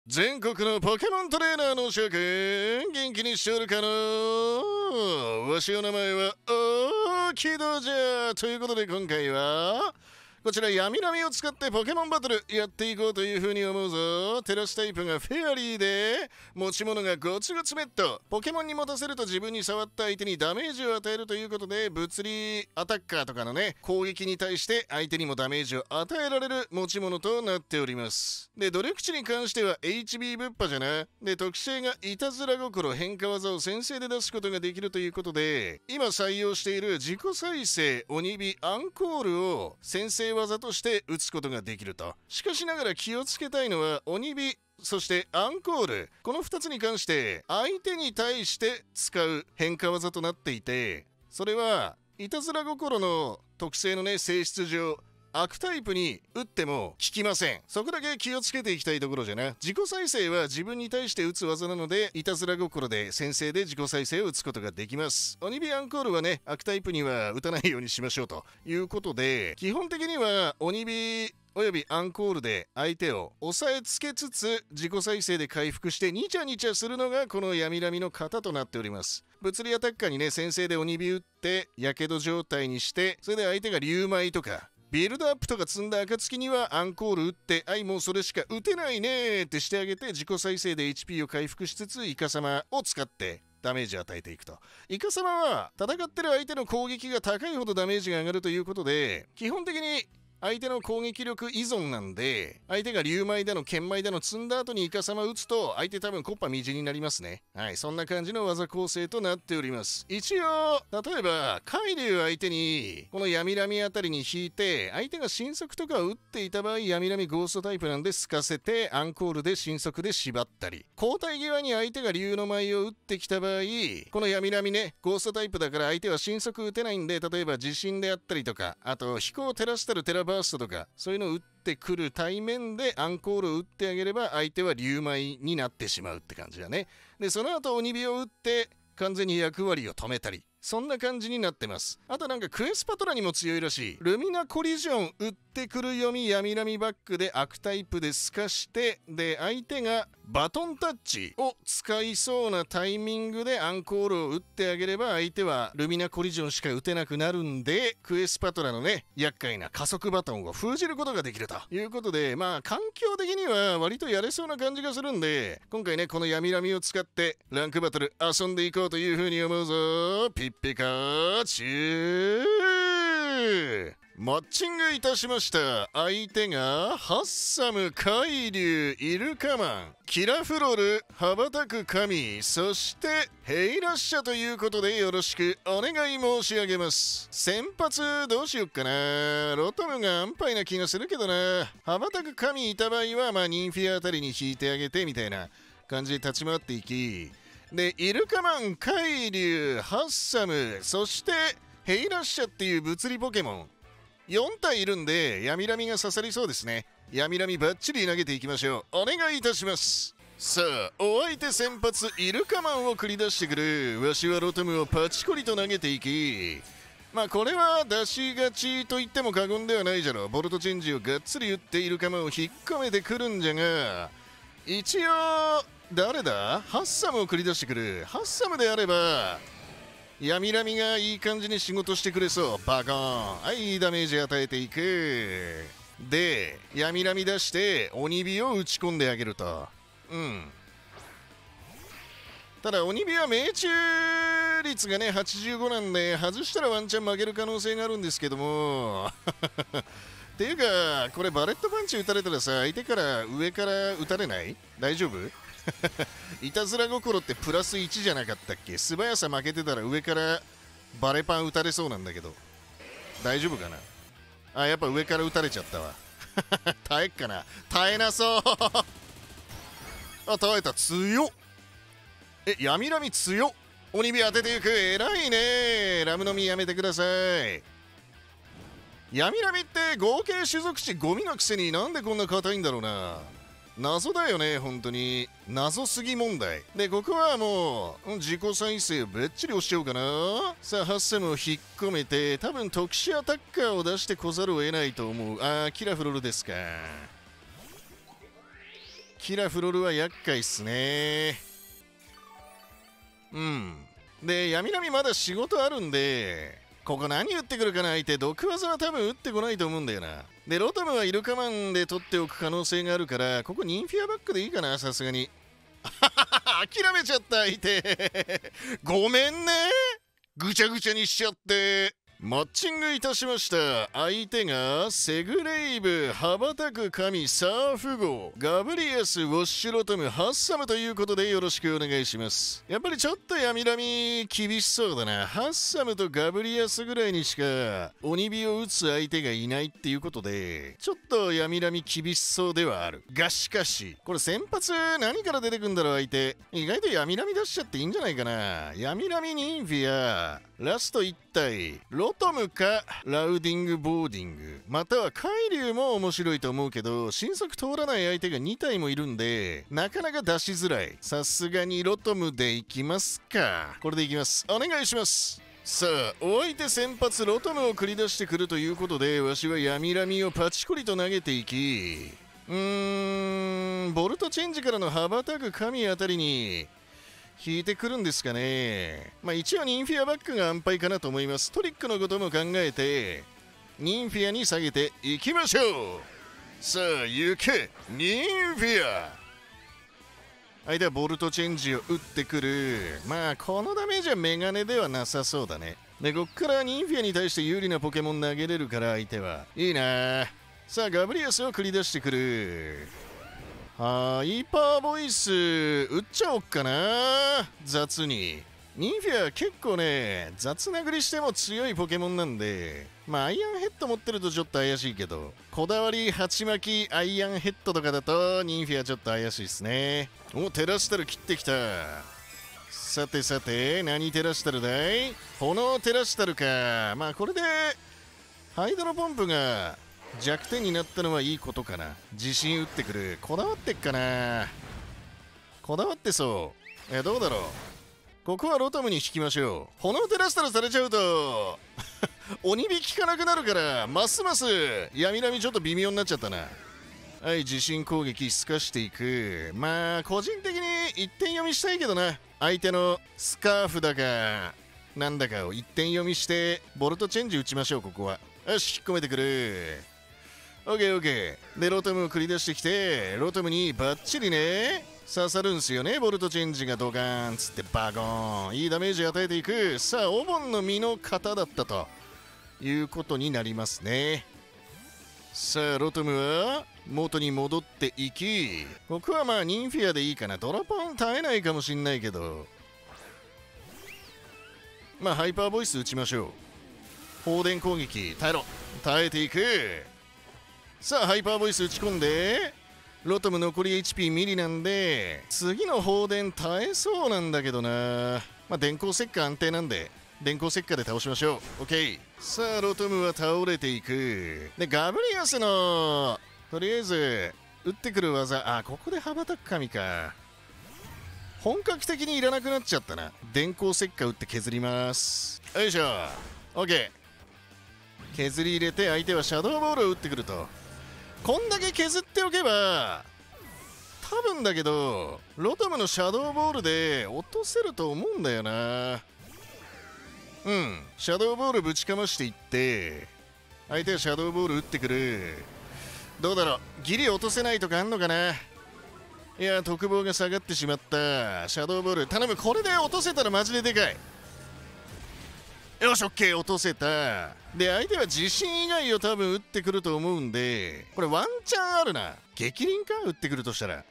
全国のポケモントレーナーの諸君、元気にしておるかの？わしの名前はキドじゃ。ということで今回はこちら闇波を使ってポケモンバトルやっていこうという風に思うぞ。テラスタイプがフェアリーで、持ち物がゴツゴツメット。ポケモンに持たせると自分に触った相手にダメージを与えるということで、物理アタッカーとかのね、攻撃に対して相手にもダメージを与えられる持ち物となっております。で、努力値に関しては HB ぶっぱじゃな。で、特性がいたずら心変化技を先制で出すことができるということで、今採用している自己再生鬼火アンコールを先制技として打つことができると。しかしながら気をつけたいのは鬼火そしてアンコール、この2つに関して相手に対して使う変化技となっていて、それはいたずら心の特性のね性質上悪タイプに打っても効きません。そこだけ気をつけていきたいところじゃな。自己再生は自分に対して打つ技なので、いたずら心で先制で自己再生を打つことができます。鬼火アンコールはね、悪タイプには打たないようにしましょうということで、基本的には鬼火およびアンコールで相手を押さえつけつつ自己再生で回復してニチャニチャするのがこの闇波の型となっております。物理アタッカーにね先制で鬼火打ってやけど状態にして、それで相手が竜舞とかビルドアップとか積んだ暁にはアンコール打って、もうそれしか打てないねーってしてあげて、自己再生で HP を回復しつつイカ様を使ってダメージを与えていくと。イカ様は戦ってる相手の攻撃が高いほどダメージが上がるということで、基本的に相手の攻撃力依存なんで、相手が竜舞だの剣舞だの積んだ後にイカ様打つと相手多分コッパみじんになりますね。はい、そんな感じの技構成となっております。一応例えば海竜相手にこの闇波あたりに引いて、相手が神速とかを打っていた場合、闇波ゴーストタイプなんで透かせてアンコールで神速で縛ったり、交代際に相手が竜の舞を打ってきた場合、この闇波ねゴーストタイプだから相手は神速打てないんで、例えば地震であったりとか、あと飛行テラスタルテラバーストとかそういうのを打ってくる対面でアンコールを打ってあげれば相手は竜舞になってしまうって感じだね。でその後鬼火を打って完全に役割を止めたり、そんな感じになってます。あとなんかクエスパトラにも強いらしい。ルミナコリジョン打ってくる読み闇波バックで悪タイプで透かして、で相手がバトンタッチを使いそうなタイミングでアンコールを打ってあげれば、相手はルミナコリジョンしか打てなくなるんで、クエスパトラのね厄介な加速バトンを封じることができるということで、まあ環境的には割とやれそうな感じがするんで、今回ねこの闇波を使ってランクバトル遊んでいこうという風に思うぞ。ピッピカチューマッチングいたしました。相手がハッサム、カイリュウ、イルカマン、キラフロル、羽ばたく神、そしてヘイラッシャということでよろしくお願い申し上げます。先発どうしよっかな。ロトムが安牌な気がするけどな。羽ばたく神いた場合はニンフィアあたりに引いてあげてみたいな感じで立ち回っていき、でイルカマン、カイリュウ、ハッサム、そしてヘイラッシャっていう物理ポケモン4体いるんで、闇ラミが刺さりそうですね。闇ラミバッチリ投げていきましょう。お願いいたします。さあお相手先発イルカマンを繰り出してくる。わしはロトムをパチコリと投げていき、これは出しがちと言っても過言ではないじゃろ。ボルトチェンジをがっつり打ってイルカマンを引っ込めてくるんじゃが、一応誰だ、ハッサムを繰り出してくる。ハッサムであれば闇ラミがいい感じに仕事してくれそう。バコーン、はい、ダメージ与えていく。で闇ラミ出して鬼火を打ち込んであげると。ただ鬼火は命中率がね85なんで、外したらワンチャン負ける可能性があるんですけどもっていうかこれバレットパンチ打たれたらさ、相手から上から打たれない？大丈夫？いたずら心ってプラス1じゃなかったっけ？素早さ負けてたら上からバレパン打たれそうなんだけど大丈夫かな。やっぱ上から打たれちゃったわ耐えっかな。耐えなそう耐えた。強っ。闇ラミ強っ。鬼火当てていく。偉いね。ラムの実やめてください。闇ラミって合計種族値ゴミなくせになんでこんな硬いんだろうな。謎だよね、本当に謎すぎ問題で、ここはもう自己再生をべっちり押しちゃおうかな。さあハッサムを引っ込めて、多分特殊アタッカーを出してこざるを得ないと思う。キラフロルですか。 キラフロルは厄介っすね。で、闇波まだ仕事あるんで、ここ何打ってくるかな相手、毒技は多分打ってこないと思うんだよな。で、ロトムはイルカマンで取っておく可能性があるから、ここニンフィアバックでいいかな、さすがに。諦めちゃった相手。ごめんね。ぐちゃぐちゃにしちゃって。マッチングいたしました。相手がセグレイブ、羽ばたく神、サーフ号、ガブリアス、ウォッシュロトム、ハッサムということでよろしくお願いします。やっぱりちょっと闇波厳しそうだな。ハッサムとガブリアスぐらいにしか鬼火を打つ相手がいないっていうことで、ちょっと闇波厳しそうではある。がしかし、これ先発何から出てくんだろう相手。意外と闇波出しちゃっていいんじゃないかな。闇波ニンフィア、ラスト1体、ロトムかラウディングボーディング、または海竜も面白いと思うけど、神速通らない相手が2体もいるんでなかなか出しづらい。さすがにロトムでいきますか。これでいきます。お願いします。さあ、お相手先発ロトムを繰り出してくるということで、わしは闇波をパチコリと投げていき、ボルトチェンジからの羽ばたく神あたりに引いてくるんですかね。一応ニンフィアバックが安牌かなと思います。トリックのことも考えてニンフィアに下げていきましょう。さあ行けニンフィア。相手はボルトチェンジを打ってくる。このダメージはメガネではなさそうだね。でこっからニンフィアに対して有利なポケモン投げれるから相手はいいな。さあガブリアスを繰り出してくる。ハイパーボイス打っちゃおっかな。雑にニンフィア結構ね雑殴りしても強いポケモンなんで、アイアンヘッド持ってるとちょっと怪しいけど、こだわり鉢巻きアイアンヘッドとかだとニンフィアちょっと怪しいですね。お、テラスタル切ってきた。さてさて何テラスタルだい。炎テラスタルか。これでハイドロポンプが弱点になったのはいいことかな。自信打ってくる。こだわってっかな。こだわってそう。どうだろう。ここはロトムに引きましょう。炎テラスタルされちゃうと鬼火効かなくなるから、ますます闇波ちょっと微妙になっちゃったな。はい、自信攻撃すかしていく。個人的に1点読みしたいけどな。相手のスカーフだかなんだかを1点読みしてボルトチェンジ打ちましょう。ここはよし、引っ込めてくる。オッケーオッケー。でロトムを繰り出してきて、ロトムにバッチリね刺さるんすよね。ボルトチェンジがドカーンつってバゴーン、いいダメージ与えていく。さあお盆の実の型だったということになりますね。さあロトムは元に戻っていき、僕はニンフィアでいいかな。ドラポン耐えないかもしんないけど、ハイパーボイス打ちましょう。放電攻撃耐えろ。耐えていく。さあハイパーボイス打ち込んで、ロトム残り HP ミリなんで次の放電耐えそうなんだけどな。電光石火安定なんで電光石火で倒しましょう。 OK。 さあロトムは倒れていく。でガブリアスのとりあえず打ってくる技、ここで羽ばたく神か。本格的にいらなくなっちゃったな。電光石火打って削ります。よいしょ OK。 削り入れて相手はシャドーボールを打ってくると。こんだけ削っておけば多分だけどロトムのシャドーボールで落とせると思うんだよな。シャドーボールぶちかましていって相手はシャドーボール打ってくる。どうだろう、ギリ落とせないとかあんのかな。いや特防が下がってしまった。シャドーボール頼む。これで落とせたらマジででかい。よし OK、 落とせた。で相手は地震以外を多分打ってくると思うんで、これワンチャンあるな。激鱗か打ってくるとしたら。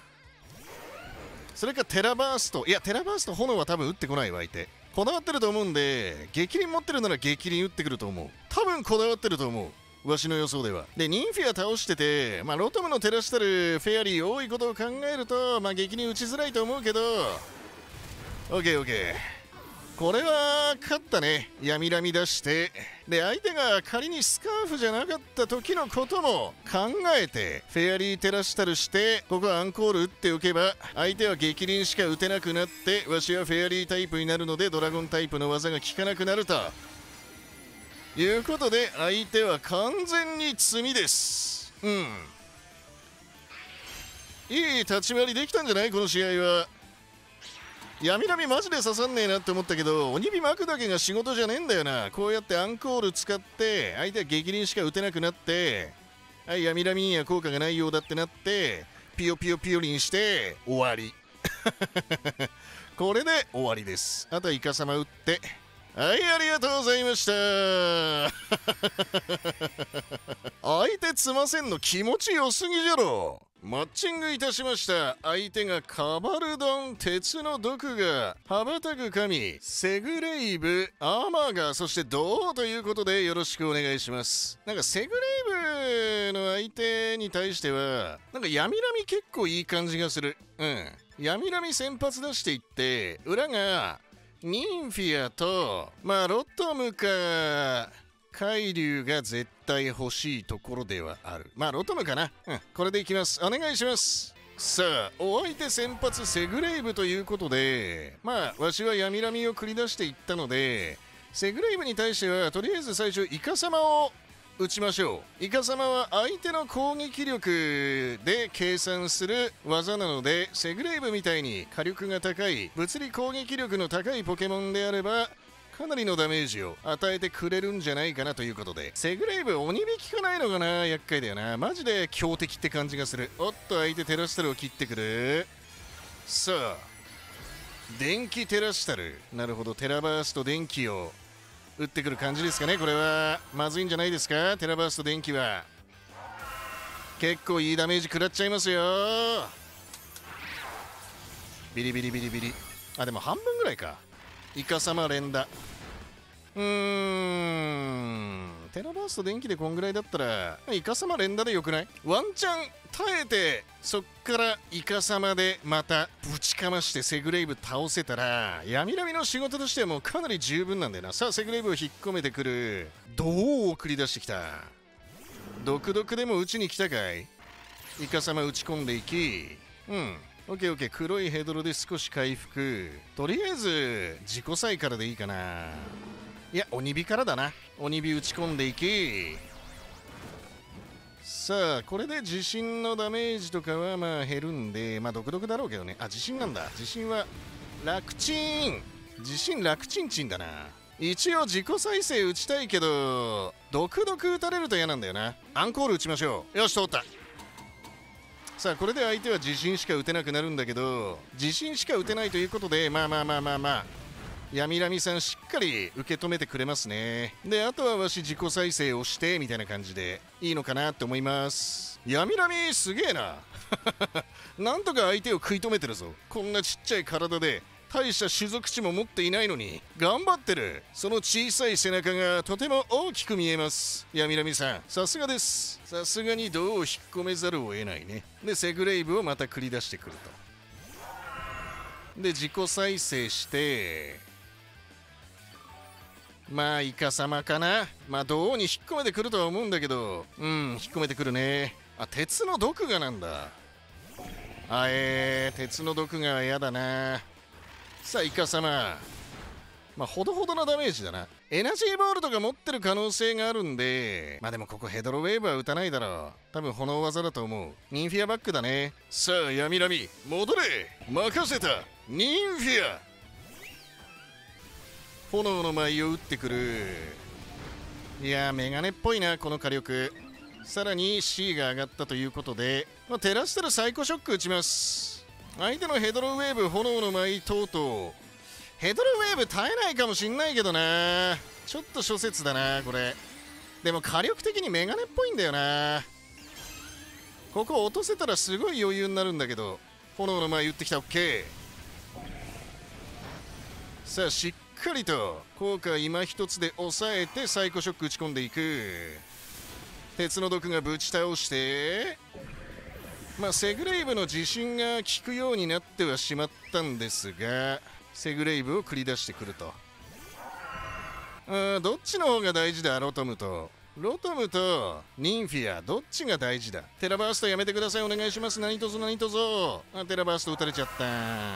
それかテラバースト。いやテラバースト炎は多分打ってこないわ。相手こだわってると思うんで、激鱗持ってるなら激鱗打ってくると思う。多分こだわってると思う、わしの予想では。でニンフィア倒してて、ロトムのテラスタルフェアリー多いことを考えると激鱗打ちづらいと思うけど、 OKOK。これは勝ったね。闇ラミ出して、で相手が仮にスカーフじゃなかった時のことも考えてフェアリーテラスタルして、ここはアンコール打っておけば相手は激鱗しか打てなくなって、わしはフェアリータイプになるのでドラゴンタイプの技が効かなくなるということで、相手は完全に詰みです。 いい立ち回りできたんじゃない？この試合は。闇波マジで刺さんねえなって思ったけど、鬼火巻くだけが仕事じゃねえんだよな。こうやってアンコール使って相手は激鱗しか打てなくなって、はい、闇波には効果がないようだってなって、ピヨピヨピヨリンして終わり。これで終わりです。あとはイカ様打って、はい、ありがとうございました。相手詰ませんの気持ちよすぎじゃろ。マッチングいたしました。相手がカバルドン、鉄の毒が羽ばたく神、セグレイブ、アーマーガー、そしてドーということでよろしくお願いします。なんかセグレイブの相手に対してはなんか闇波結構いい感じがする。闇波先発出していって裏がニンフィアとロトムか海竜が絶対欲しいところではある。ロトムかな。これでいきます。お願いします。さあ、お相手先発セグレイブということで、わしは闇波を繰り出していったので、セグレイブに対してはとりあえず最初イカ様を打ちましょう。イカ様は相手の攻撃力で計算する技なので、セグレイブみたいに火力が高い物理攻撃力の高いポケモンであればかなりのダメージを与えてくれるんじゃないかなということで、セグレイブ鬼引きかないのかな。厄介だよな。マジで強敵って感じがする。おっと相手テラスタルを切ってくる。さあ電気テラスタル、なるほど、テラバースト電気を打ってくる感じですかね。これはまずいんじゃないですか。テラバースト電気は結構いいダメージ食らっちゃいますよ。ビリビリビリビリ。でも半分ぐらいか。イカ様連打。テラバースト電気でこんぐらいだったらイカ様連打でよくない？ワンチャン耐えてそっからイカ様でまたぶちかましてセグレイブ倒せたら闇波の仕事としてはもうかなり十分なんだよな。さあセグレイブを引っ込めてくる。どう繰り出してきた。毒々でも打ちに来たかい。イカ様打ち込んでいき、オッケーオッケー。黒いヘドロで少し回復。とりあえず自己祭からでいいかな。いや鬼火からだな。鬼火打ち込んでいき、さあこれで地震のダメージとかは減るんで毒々だろうけどね。地震なんだ。地震は楽ちん。地震楽ちんちんだな。一応自己再生打ちたいけど毒々打たれると嫌なんだよな。アンコール打ちましょう。よし通った。さあこれで相手は地震しか打てなくなるんだけど、地震しか打てないということで闇波さんしっかり受け止めてくれますね。であとはわし自己再生をしてみたいな感じでいいのかなって思います。闇波すげえな。なんとか相手を食い止めてるぞ。こんなちっちゃい体で大した種族値も持っていないのに頑張ってる。その小さい背中がとても大きく見えます。闇波さんさすがです。さすがに銅を引っ込めざるを得ないね。でセグレイブをまた繰り出してくると。で自己再生してイカ様かな。銅に引っ込めてくるとは思うんだけど、引っ込めてくるね。鉄の毒がなんだ。鉄の毒が嫌だな。さあイカ様ほどほどのダメージだな。エナジーボールとか持ってる可能性があるんで、でもここヘドロウェーブは打たないだろう。多分炎技だと思う。ニンフィアバックだね。さあ闇波戻れ。任せた。ニンフィア炎の舞を打ってくる。いやメガネっぽいなこの火力。さらに C が上がったということで、テラスタルサイコショック打ちます。相手のヘドロウェーブ炎の舞等々、ヘドロウェーブ耐えないかもしんないけどな。ちょっと諸説だなこれ。でも火力的にメガネっぽいんだよな。ここ落とせたらすごい余裕になるんだけど、炎の舞打ってきた。 OK。 さあしっかりと効果今一つで抑えてサイコショック打ち込んでいく。鉄の毒がぶち倒して、セグレイブの自信が効くようになってはしまったんですが、セグレイブを繰り出してくると。どっちの方が大事だ。ロトムとニンフィアどっちが大事だ。テラバーストやめてくださいお願いします。何とぞ何とぞ。テラバースト打たれちゃった。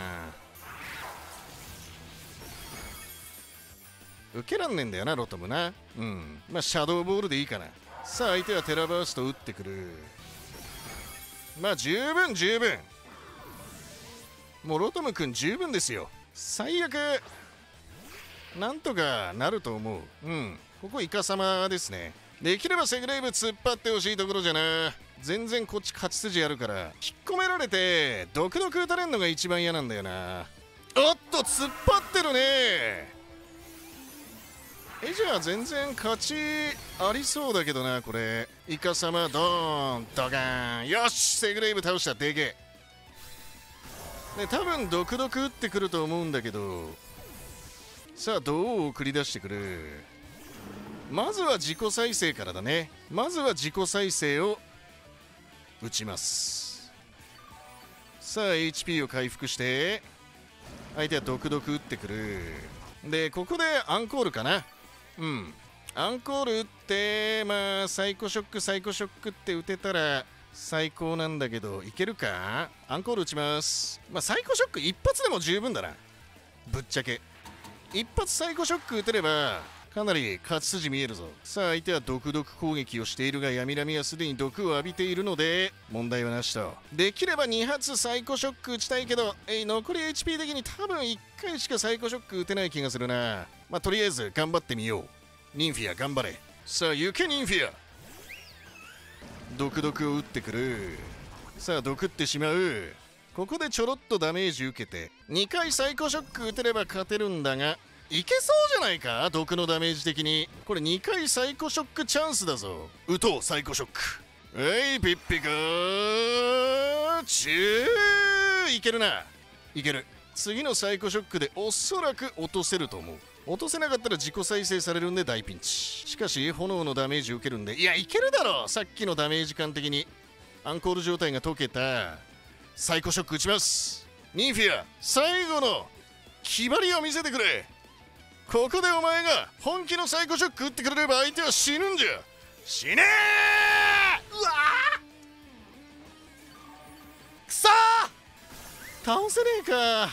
受けらんねんだよなロトムな。シャドーボールでいいかな。さあ相手はテラバースト打ってくる。 まあ十分十分、もうロトムくん十分ですよ。最悪なんとかなると思う。ここイカ様ですね。できればセグレイブ突っ張ってほしいところじゃな。全然こっち勝ち筋あるから、引っ込められて毒々打たれんのが一番嫌なんだよな。おっと突っ張ってるね。じゃあ全然勝ちありそうだけどな。これイカ様ドーンドカーン、よしセグレイブ倒した。でけえね。多分毒々打ってくると思うんだけど、さあどう送り出してくる。まずは自己再生からだね。まずは自己再生を打ちます。さあ HP を回復して相手は毒々打ってくる。でここでアンコールかな。アンコール打って、まあサイコショックサイコショックって打てたら最高なんだけど、いけるか。アンコール打ちます。まあサイコショック一発でも十分だな、ぶっちゃけ。一発サイコショック打てればかなり勝ち筋見えるぞ。さあ相手は毒々攻撃をしているが、ヤミラミはすでに毒を浴びているので問題はなしと。できれば2発サイコショック打ちたいけど、残り HP 的に多分1回しかサイコショック打てない気がするな。まあとりあえず頑張ってみよう。ニンフィア頑張れ。さあ行けニンフィア。毒々を打ってくる。さあ毒ってしまう。ここでちょろっとダメージ受けて2回サイコショック打てれば勝てるんだが、いけそうじゃないか、毒のダメージ的に。これ2回サイコショックチャンスだぞ。打とうサイコショック。ピッピカーチュー。いけるな、いける。次のサイコショックでおそらく落とせると思う。落とせなかったら自己再生されるんで大ピンチ。しかし炎のダメージ受けるんで、いやいけるだろう。さっきのダメージ感的にアンコール状態が解けた。サイコショック打ちます。ニンフィア最後の決まりを見せてくれ。ここでお前が本気のサイコショック打ってくれれば相手は死ぬんじゃ。死ねー。うわーくそー、倒せねえか。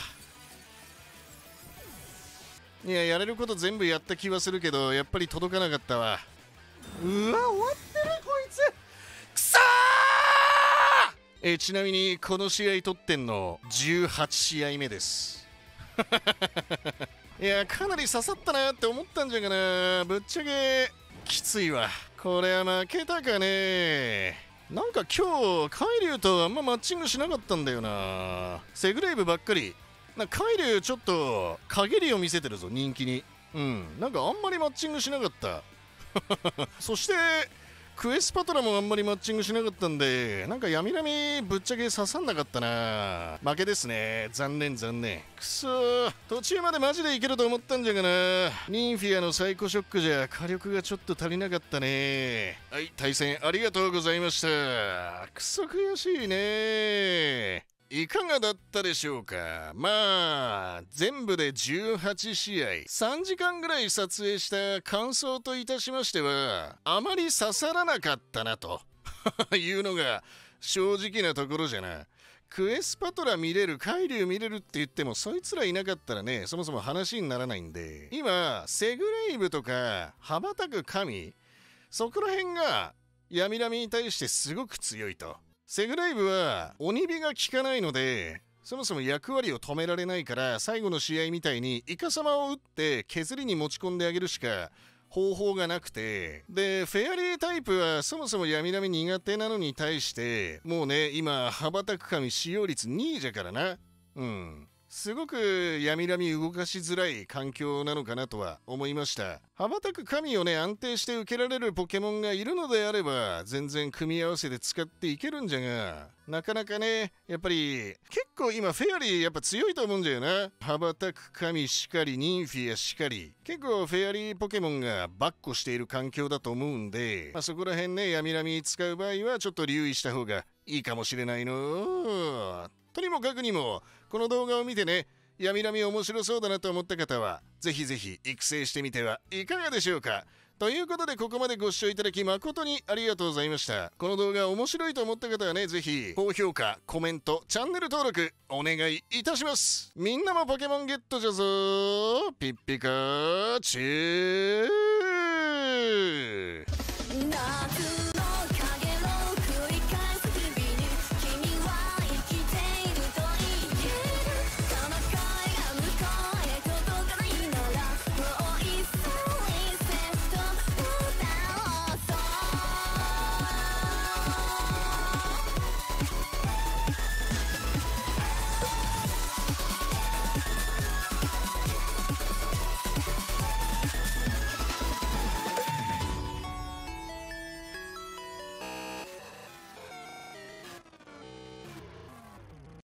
いややれること全部やった気はするけど、やっぱり届かなかったわ。うわ終わってるこいつ。くそー。ちなみにこの試合取ってんの18試合目ですいやかなり刺さったなって思ったんじゃがな。ぶっちゃけきついわ。これは負けたかね。なんか今日カイリュウとあんまマッチングしなかったんだよな。セグレイブばっかり。カイリュウちょっと陰りを見せてるぞ人気に。なんかあんまりマッチングしなかったそしてクエスパトラもあんまりマッチングしなかったんで、なんかヤミラミぶっちゃけ刺さんなかったな。負けですね。残念残念。くそー、途中までマジでいけると思ったんじゃがな。ニンフィアのサイコショックじゃ火力がちょっと足りなかったね。はい、対戦ありがとうございました。くそ悔しいね。いかがだったでしょうか。まあ全部で18試合3時間ぐらい撮影した感想といたしましては、あまり刺さらなかったなというのが正直なところじゃな。クエスパトラ見れる、カイリュウ見れるって言ってもそいつらいなかったらね、そもそも話にならないんで、今セグレイブとか羽ばたく神、そこら辺がヤミラミに対してすごく強いと。セグレイブは鬼火が効かないので、そもそも役割を止められないから、最後の試合みたいにイカ様を打って削りに持ち込んであげるしか方法がなくて、でフェアリータイプはそもそもヤミラミ苦手なのに対して、もうね今羽ばたく神使用率2位じゃからな。すごくヤミラミ動かしづらい環境なのかなとは思いました。羽ばたく神をね安定して受けられるポケモンがいるのであれば全然組み合わせで使っていけるんじゃが、なかなかねやっぱり結構今フェアリーやっぱ強いと思うんだよな。羽ばたく神しかりニンフィアしかり、結構フェアリーポケモンがバッコしている環境だと思うんで、そこら辺ねヤミラミ使う場合はちょっと留意した方がいいかもしれないの。とにもかくにもこの動画を見てね、ヤミラミ面白そうだなと思った方はぜひぜひ育成してみてはいかがでしょうか。ということでここまでご視聴いただき誠にありがとうございました。この動画面白いと思った方はね、ぜひ高評価、コメント、チャンネル登録お願いいたします。みんなもポケモンゲットじゃぞー。ピッピカーチュー。